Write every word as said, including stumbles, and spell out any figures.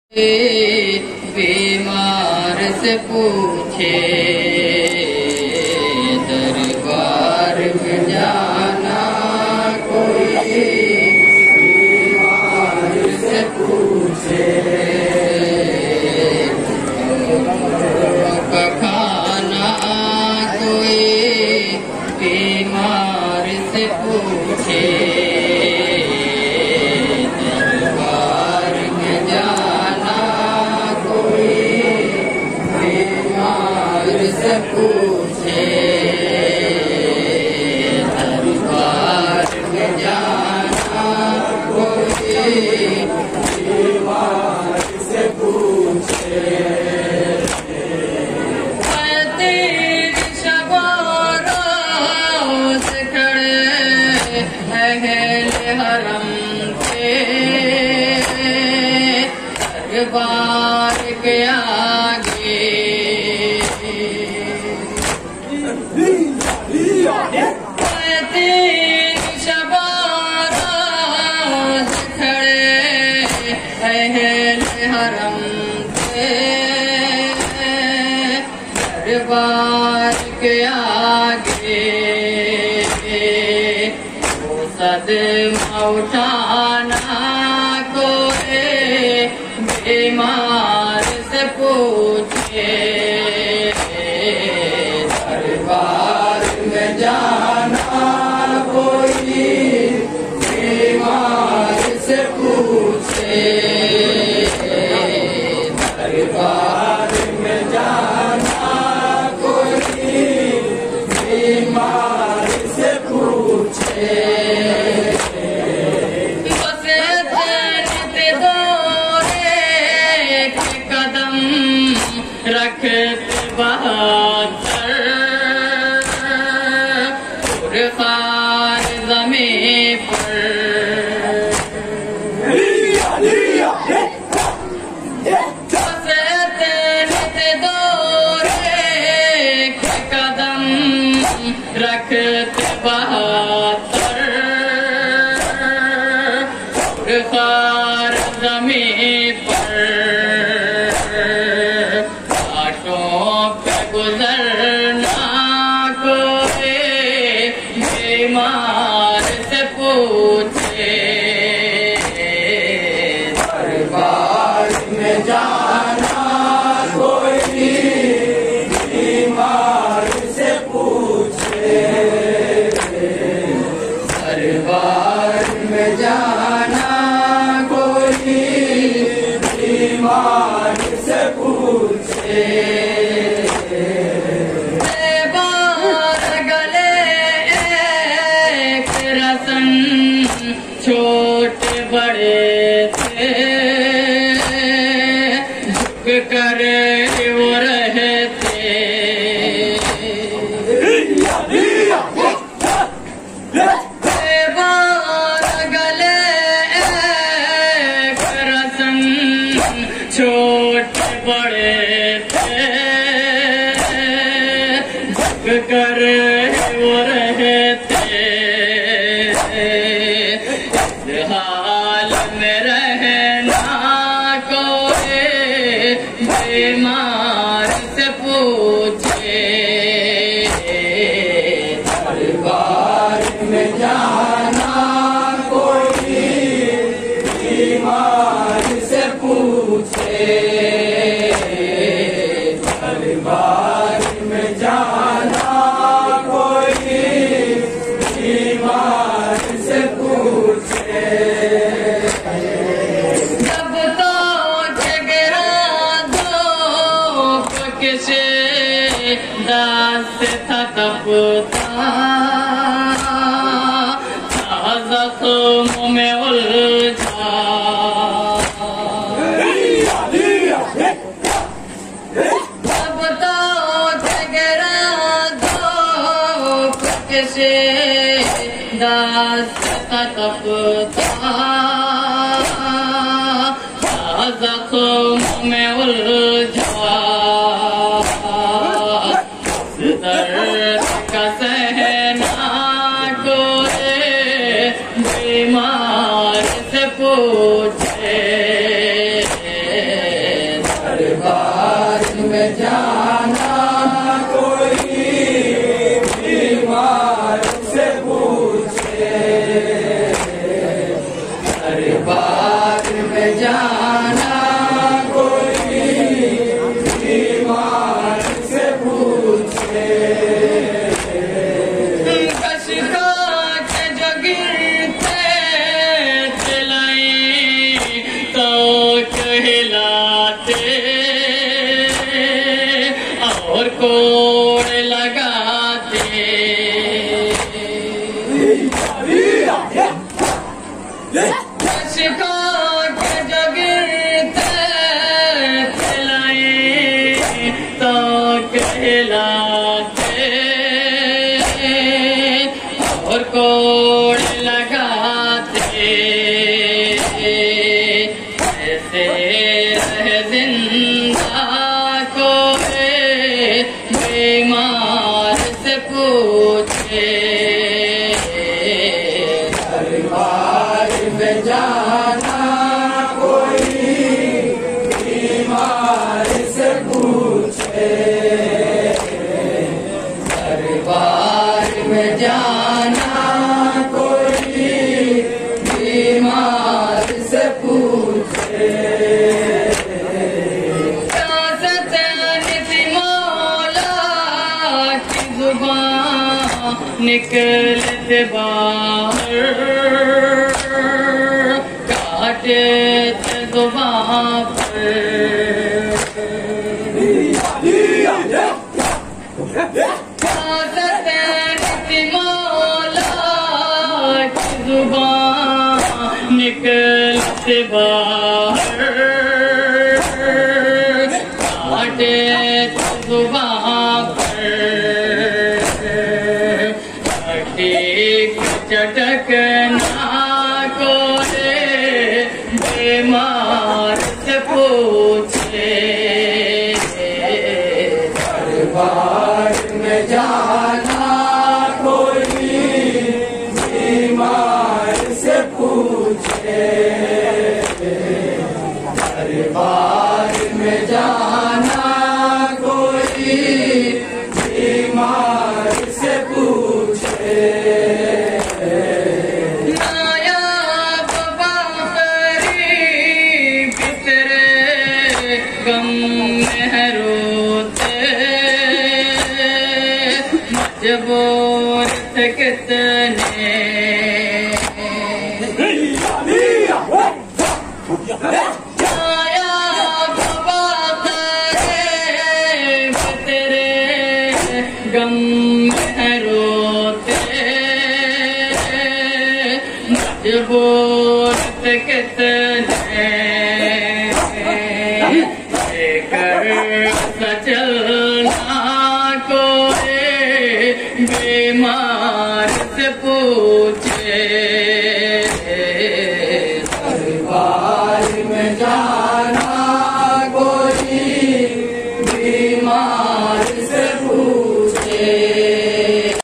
बीमार से पूछे दरबार में जाना कोई, बीमार से पूछे का खाना कोई, बीमार से पूछे से पूछे दरबार में जाना कोई, बीमार से पूछे तीन शबारों से खड़े अहले हरम के दरबार के आगे तीन शबारों से खड़े अहले हरम के दरबार के आगे वो सदमा उठाना कोई, बीमार से पूछे दरबार में जाना कोई, बीमार से पूछे दरबार में जाना कोई, बीमार से पूछे रखते बहादुर खान ज़मीं पर, बसते नित दौरे के कदम रखते बहादुर खान ज़मीं पर, गुजरना कोई, बीमार से पूछे दरबार में जाना कोई, बीमार से पूछे दरबार में जाना कोई, बीमार से पूछे छोटे बड़े थे झुक कर वो रहते, बार गले एक रसन छोटे बड़े थे झुक कर वो रहते, हाल में रहना कोई, बीमार से पूछे दरबार में जाना कोई, बीमार से पूछे दरबार में जाना कोई, बीमार से पूछे जब तो जगरा दो किसे दास था तपता जख्म में उलझा, जब तो जगरा दो किसे दास था तपता जख्म में उलझा, दर्द का सहना कोई, बीमार से पूछे दरबार में जाना कोई बीमार से पूछे, दरबार में जाना कोई बीमार से पूछे। कशिका के जो गिरते चलाए तो कहलाते और कोड़ लगाते। कशिका के जो गिरते चलाए तो कहलाते और कोड़ लगाते। ऐसे रह जिंदा कोई बीमार से पूछे, दरबार में जाना कोई बीमार से पूछे, दरबार में जाना कोई बीमार से पूछे। कासत निति मौला की जुबान निकलते बाहर, काटे जुबान पर। कासत निति मौला की जुबान निकलते बाहर, काटे जुबान पर। चटक चटक ना कोई बीमार से पूछे, दरबार में जाना कोई बीमार से पूछे, दरबार में जाना कोई बीमार से पूछे। नायाब बाकरी बितरे गम में रोते, मजबूर थे कितने। नायाब बाकरी बितरे गम में रोते, मजबूर थे कितने। लेकर चलना कोई बीमार से पूछे,